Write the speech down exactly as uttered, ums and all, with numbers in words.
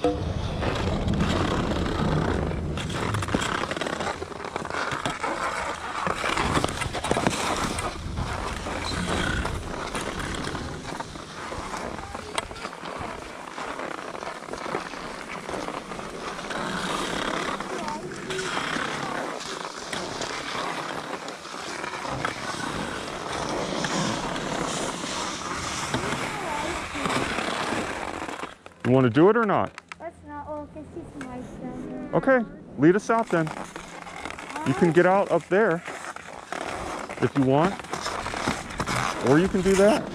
You want to do it or not? Let's not. Oh, because she's nice down there. Okay, lead us out then. You can get out up there if you want, or you can do that.